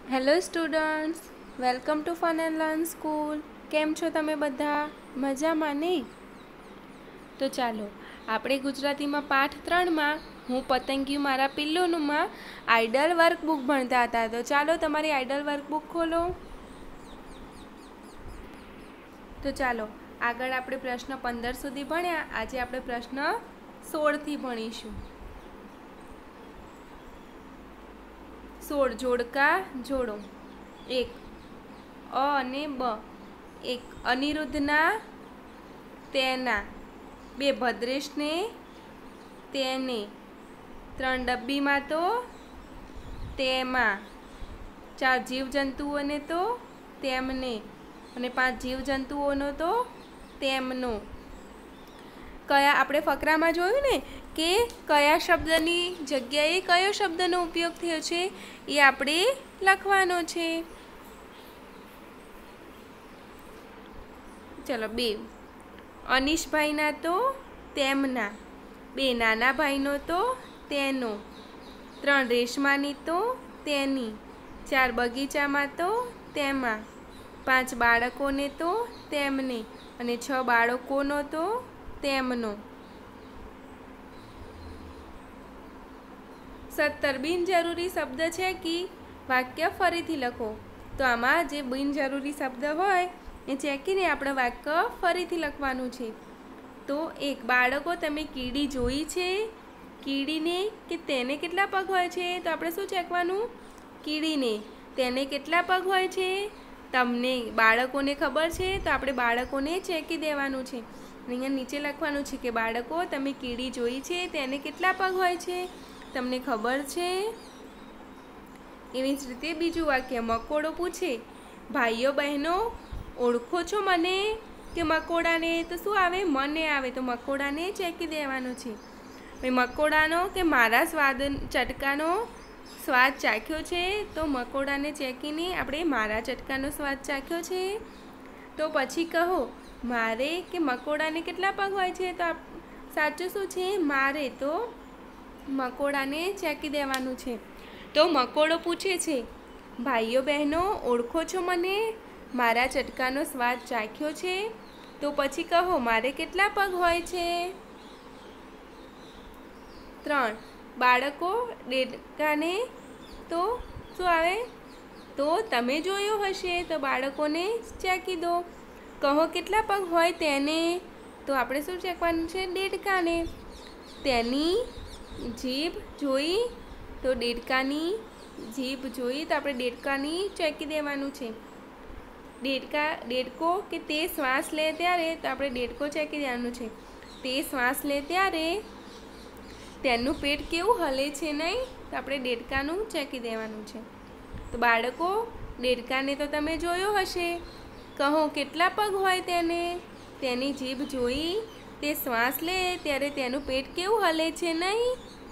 Hello students, welcome to fun and learn school. કેમ છો તમે બધા? મજામાં નહીં? તો ચાલો આપણે ગુજરાતીમાં પાઠ 3માં હું પતંગિયું મારા પિલ્લુંમાં આઈડલ વર્કબુક ભણતા હતા. તો ચાલો તમારી આઈડલ વર્કબુક ખોલો. તો ચાલો આગળ આપણે પ્રશ્ન 15 સુધી ભણ્યા. આજે આપણે પ્રશ્ન 16થી ભણીશું. 16 જોડકા જોડો. 1 અ અને બ. 1 અનિરુદ્ધના તેના. 2 ભદ્રેશને તેને. 3 ડબ્બીમાં તો તેમાં. 4 જીવજંતુઓને તો તેમને. અને 5 જીવજંતુઓનો તો તેમનો. કયા આપણે ફકરામાં જોયું ને કે કયા શબ્દની જગ્યાએ કયો શબ્દનો ઉપયોગ થયો છે એ આપણે લખવાનો છે. ચલો 2 અનીશભાઈના તો તેમના. 2 નાના ભાઈનો તો તેનો. 3 રેશમાની તો તેની. 4 બગીચામાં તો તેમાં. 5 બાળકોને તો તેમને. અને 6 બાળકોનો તો તેમનો. 17 બિનજરૂરી શબ્દ છે કે વાક્ય ફરીથી લખો. તો આમાં જે બિનજરૂરી શબ્દ હોય એ ચેકીને આપણે વાક્ય ફરીથી લખવાનું છે. તો 1 બાળકો તમે કીડી જોઈ છે? કીડીને કે તેને કેટલા પગ હોય છે? તો આપણે શું ચેકવાનું? કીડીને. તેને કેટલા પગ હોય છે? તમને. બાળકોને ખબર છે તો આપણે બાળકોને ચેકી દેવાનું છે. અહીંયા નીચે લખવાનું છે કે બાળકો તમે કીડી જોઈ છે? તેને કેટલા પગ હોય છે? તમને ખબર છે? એવી જ રીતે બીજું વાક્ય મકોડો પૂછે ભાઈઓ બહેનો ઓળખો છો મને કે મકોડાને? તો શું આવે? મને આવે. તો મકોડાને ચેકી દેવાનું છે. મકોડાનો કે મારા ચટકાનો સ્વાદ ચાખ્યો છે? તો મકોડાને ચેકીને આપણે મારા ચટકાનો સ્વાદ ચાખ્યો છે. તો પછી કહો મારે કે મકોડાને કેટલા પગ હોય છે? તો સાચું શું છે? મારે. તો મકોડાને ચેકી દેવાનું છે. તો મકોડો પૂછે છે ભાઈઓ બહેનો ઓળખો છો મને? મારા ચટકાનો સ્વાદ ચાખ્યો છે? તો પછી કહો મારે કેટલા પગ હોય છે? 3 બાળકો દેડકાને તો શું આવે? તો તમે જોયો હશે. તો બાળકોને ચેકી દો. કહો કેટલા પગ હોય તેને? તો આપણે શું ચેકવાનું છે? દેડકાને. તેની જીભ જોઈ? તો દેડકાની જીભ જોઈ તો આપણે દેડકાની ચેકી દેવાનું છે. દેડકો કે તે શ્વાસ લે ત્યારે તો આપણે દેડકો ચેકી દેવાનું છે. તે શ્વાસ લે ત્યારે તેનું પેટ કેવું હલે છે નહીં? તો આપણે દેડકાનું ચેકી દેવાનું છે. તો બાળકો દેડકાને તો તમે જોયો હશે. કહો કેટલા પગ હોય તેને? તેની જીભ જોઈ? તે શ્વાસ લે ત્યારે તેનું પેટ કેવું હલે છે નહીં?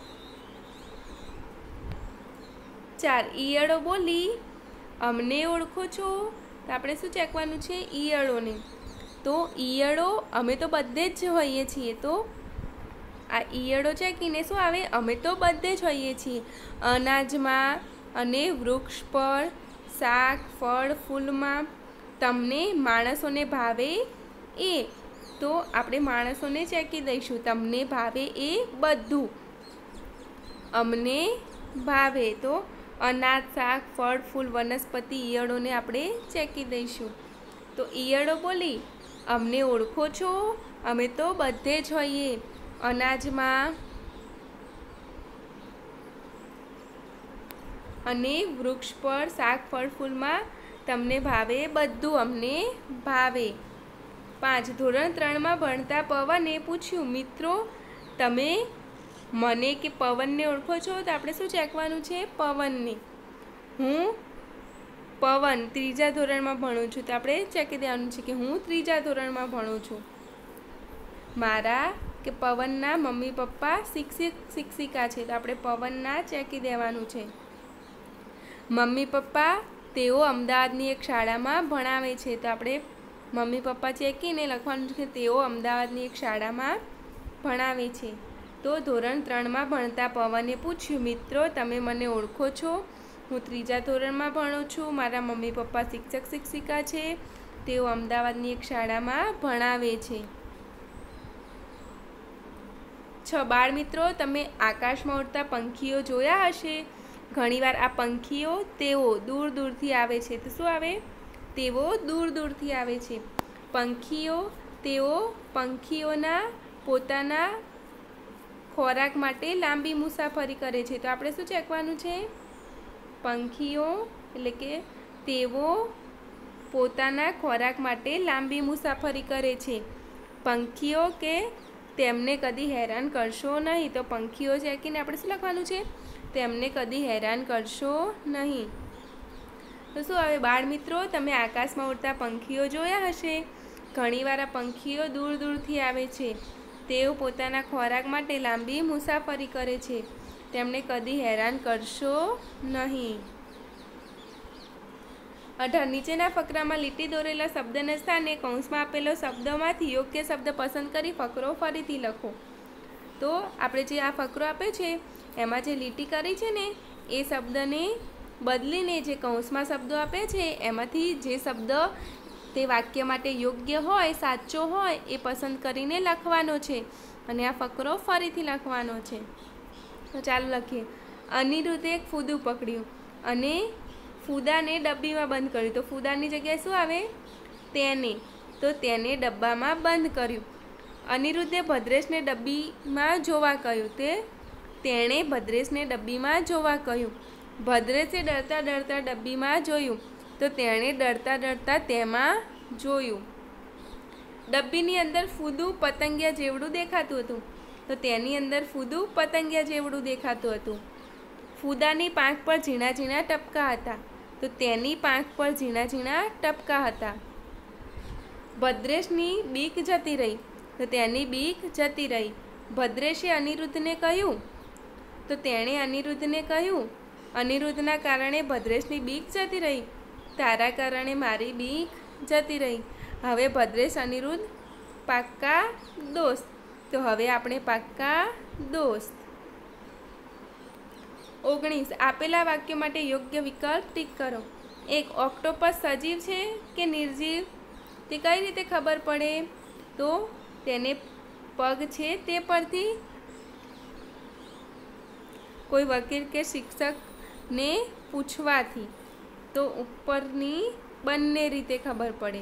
4 ઈયળો બોલી અમને ઓળખો છો? તો આપણે શું ચેકવાનું છે? ઈયળોને. તો ઈયળો અમે તો બધે જ હોઈએ છીએ. તો આ ઈયળો ચેકીને શું આવે? અમે તો બધે જ હોઈએ છીએ. અનાજમાં અને વૃક્ષ પર, શાક ફળ ફૂલમાં. તમને માણસોને ભાવે એ? તો આપણે માણસોને ચેકી દઈશું. તમને ભાવે એ બધું. અમને ભાવે તો અનાજ શાક ફળ ફૂલ વનસ્પતિ ઈયળોને આપણે ચેકી દઈશું. તો ઈયળો બોલી અમને ઓળખો છો? અમે તો બધે જ હોઈએ. અનાજમાં અને વૃક્ષ પર શાક ફળ ફૂલમાં. તમને ભાવે બધું. અમને ભાવે. 5 ધોરણ 3માં ભણતા પવને પૂછ્યું મિત્રો તમે મને કે પવનને ઓળખો છો? તો આપણે શું ચેકવાનું છે? પવનને. હું પવન 3જા ધોરણમાં ભણું છું. તો આપણે ચેકી દેવાનું છે કે હું 3જા ધોરણમાં ભણું છું. મારા કે પવનના મમ્મી પપ્પા શિક્ષક શિક્ષિકા છે. તો આપણે પવનના ચેકી દેવાનું છે. મમ્મી પપ્પા તેઓ અમદાવાદની એક શાળામાં ભણાવે છે. તો આપણે મમ્મી પપ્પા ચેકીને લખવાનું છે તેઓ અમદાવાદની એક શાળામાં ભણાવે છે. તો ધોરણ 3માં ભણતા પવને પૂછ્યું મિત્રો તમે મને ઓળખો છો? હું 3જા ધોરણમાં ભણું છું। મારા મમ્મી પપ્પા શિક્ષક શિક્ષિકા છે। તેઓ અમદાવાદની એક શાળામાં ભણાવે છે। 6 બાળ મિત્રો, તમે આકાશમાં ઉડતા પંખીઓ જોયા હશે। ઘણીવાર આ પંખીઓ તેઓ દૂર દૂરથી આવે છે। તો શું આવે? તેઓ દૂર દૂરથી આવે છે। પંખીઓ તેઓ પંખીઓના પોતાના ખોરાક માટે લાંબી મુસાફરી કરે છે। તો આપણે શું ચેકવાનું છે? પંખીઓ એટલે કે તેઓ પોતાના ખોરાક માટે લાંબી મુસાફરી કરે છે। પંખીઓ કે તેમને કદી હેરાન કરશો નહીં। તો પંખીઓ ચેકીને આપણે શું લખવાનું છે? તેમને કદી હેરાન કરશો નહીં। તો શું આવે બાળ મિત્રો? તમે આકાશમાં ઉડતા પંખીઓ જોયા હશે। ઘણીવાર આ પંખીઓ દૂર દૂરથી આવે છે। તેઓ પોતાના ખોરાક માટે લાંબી મુસાફરી કરે છે। તેમને કદી હેરાન કરશો નહીં। 18 નીચેના ફકરામાં લીટી દોરેલા શબ્દને સ્થાને કૌંસમાં આપેલો શબ્દોમાંથી યોગ્ય શબ્દ પસંદ કરી ફકરો ફરીથી લખો। તો આપણે જે આ ફકરો આપ્યો છે એમાં જે લીટી કરી છે ને એ શબ્દને બદલીને જે કૌંસમાં શબ્દો આપે છે એમાંથી જે શબ્દ તે વાક્ય માટે યોગ્ય હોય, સાચો હોય એ પસંદ કરીને લખવાનો છે અને આ ફકરો ફરીથી લખવાનો છે। તો ચાલો લખીએ। અનિરુદ્ધે એક ફૂદું પકડ્યું અને ફૂદાને ડબ્બીમાં બંધ કર્યું। તો ફૂદાની જગ્યાએ શું આવે? તેને। તો તેને ડબ્બામાં બંધ કર્યું। અનિરુદ્ધે ભદ્રેશને ડબ્બીમાં જોવા કહ્યું। તેણે ભદ્રેશને ડબ્બીમાં જોવા કહ્યું। ભદ્રેશે ડરતા ડરતા ડબ્બીમાં જોયું। તો તેણે ડરતા ડરતા તેમાં જોયું। ડબ્બીની અંદર ફૂદું પતંગિયા જેવડું દેખાતું હતું। તો તેની અંદર ફૂદું પતંગિયા જેવડું દેખાતું હતું। ફૂદાની પાંખ પર ઝીણા ઝીણા ટપકા હતા। તો તેની પાંખ પર ઝીણા ઝીણા ટપકા હતા। ભદ્રેશની બીક જતી રહી। તો તેની બીક જતી રહી। ભદ્રેશે અનિરુદ્ધને કહ્યું। તો તેણે અનિરુદ્ધને કહ્યું। અનિરુદ્ધના કારણે ભદ્રેશની બીક જતી રહી। તારા કારણે મારી બીક જતી રહી। હવે ભદ્રેશ અનિરુદ્ધ પાક્કા દોસ્ત। તો હવે આપણે પાક્કા દોસ્ત। 19 આપેલા વાક્ય માટે યોગ્ય વિકલ્પ ટીક કરો। 1 ઓક્ટોપસ સજીવ છે કે નિર્જીવ તે કઈ રીતે ખબર પડે? તો તેને પગ છે તે પરથી કોઈ વકીલ કે શિક્ષકને પૂછવાથી। તો ઉપરની બંને રીતે ખબર પડે।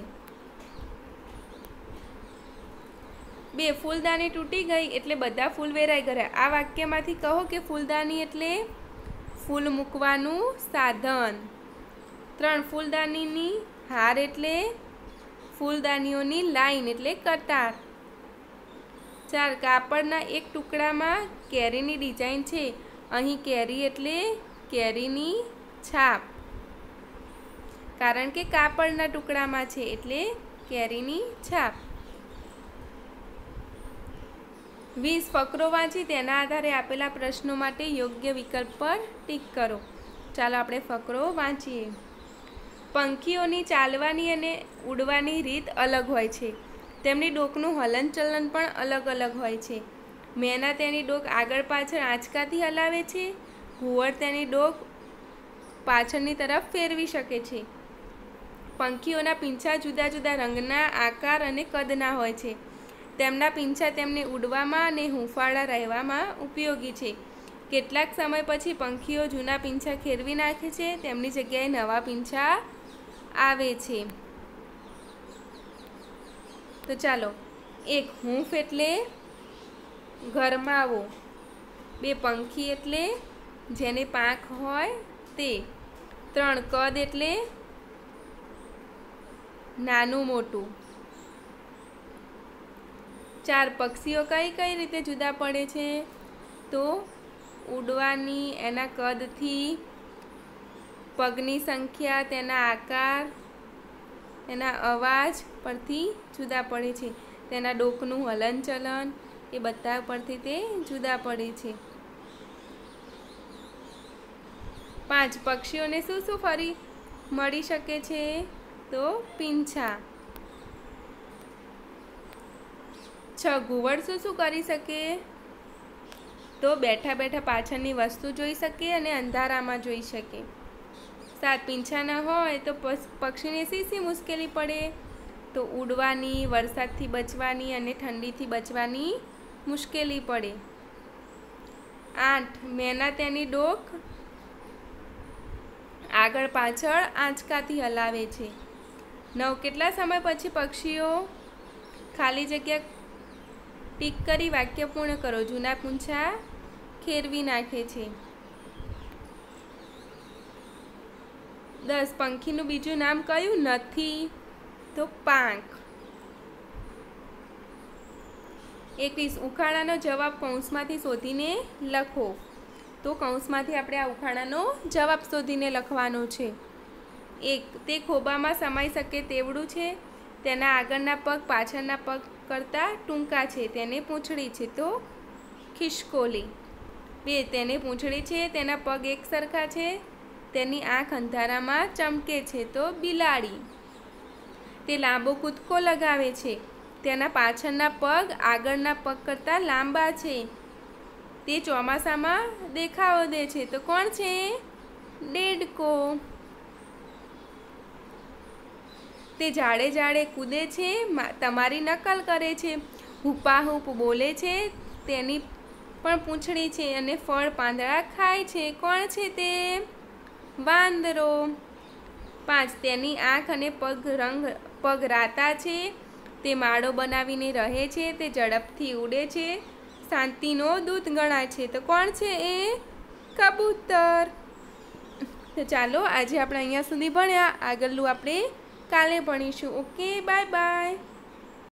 2 ફૂલદાની તૂટી ગઈ એટલે બધા ફૂલ વેરાઈ ગયા। આ વાક્યમાંથી કહો કે ફૂલદાની એટલે ફૂલ મૂકવાનું સાધન। 3 ફૂલદાનીની હાર એટલે ફૂલદાનીઓની લાઈન એટલે કતાર। 4 કાપડના એક ટુકડામાં કેરીની ડિઝાઇન છે। અહીં કેરી એટલે કેરીની છાપ, કારણ કે કાપડના ટુકડામાં છે એટલે કેરીની છાપ। 20 ફકરો વાંચી તેના આધારે આપેલા પ્રશ્નો માટે યોગ્ય વિકલ્પ પર ટીક કરો। ચાલો આપણે ફકરો વાંચીએ। પંખીઓની ચાલવાની અને ઉડવાની રીત અલગ હોય છે। તેમની ડોકનું હલનચલન પણ અલગ અલગ હોય છે। મેના તેની ડોક આગળ પાછળ આંચકાથી હલાવે છે। ઘુવડ તેની ડોક પાછળની તરફ ફેરવી શકે છે। પંખીઓના પીંછા જુદા જુદા રંગના, આકાર અને કદના હોય છે। તેમના પીંછા તેમને ઉડવામાં અને હૂંફાળા રહેવામાં ઉપયોગી છે। કેટલાક સમય પછી પંખીઓ જૂના પીંછા ખેરવી નાખે છે। તેમની જગ્યાએ નવા પીંછા આવે છે। તો ચાલો 1 હૂંફ એટલે ગરમાવો। 2 પંખી એટલે જેને પાંખ હોય તે। 3 કદ એટલે નાનું મોટું। 4 પક્ષીઓ કઈ કઈ રીતે જુદા પડે છે? તો ઉડવાની, એના કદથી, પગની સંખ્યા, તેના આકાર, એના અવાજ પરથી જુદા પડે છે। તેના ડોકનું હલનચલન એ બધા પરથી તે જુદા પડે છે। 5 પક્ષીઓને શું શું ફરી મળી શકે છે? તો પીંછા। 6 ઘુવડ શું શું કરી શકે? તો બેઠા બેઠા પાછળની વસ્તુ જોઈ શકે અને અંધારામાં જોઈ શકે। 7 પીંછાના હોય તો પક્ષીને શી મુશ્કેલી પડે? તો ઉડવાની, વરસાદથી બચવાની અને ઠંડીથી બચવાની મુશ્કેલી પડે. 8 મેના તેની ડોક આગળ પાછળ આંચકાથી હલાવે છે. 9 કેટલા સમય પછી પક્ષીઓ ખાલી જગ્યા ટીક કરી વાક્ય પૂર્ણ કરો. જૂના પૂંછા ખેરવી નાખે છે. 10 પંખીનું બીજું નામ કયું નથી? તો પાંખ. 21 ઉખાણાનો જવાબ કૌંસમાંથી શોધીને લખો. તો કૌંસમાંથી આપણે આ ઉખાણાનો જવાબ શોધીને લખવાનો છે. 1 તે ખોબામાં સમાઈ શકે તેવડું છે. તેના આગળના પગ પાછળના પગ કરતાં ટૂંકા છે. તેને પૂંછડી છે તો ખિસકોલી. 2 તેને પૂંછડી છે. તેના પગ એક સરખા છે. તેની આંખ અંધારામાં ચમકે છે તો બિલાડી. તે લાંબો કૂદકો લગાવે છે. તેના પાછળના પગ આગળના પગ કરતાં લાંબા છે. તે ચોમાસામાં દેખાવો દે છે તો કોણ છે? દેડકો. તે ઝાડે ઝાડે કૂદે છે, તમારી નકલ કરે છે. હુપાહુપ બોલે છે, તેની પણ પૂંછડી છે અને ફળ પાંદડા ખાય છે. કોણ છે તે? વાંદરો. 5 તેની આંખ અને પગ રાતા છે. તે માળો બનાવીને રહે છે. તે ઝડપથી ઉડે છે. શાંતિનો દૂત ગણાય છે તો કોણ છે એ? કબૂતર. તો ચાલો આજે આપણે અહીંયા સુધી ભણ્યા. આગળનું આપણે કાલે ભણીશું. Okay, bye bye.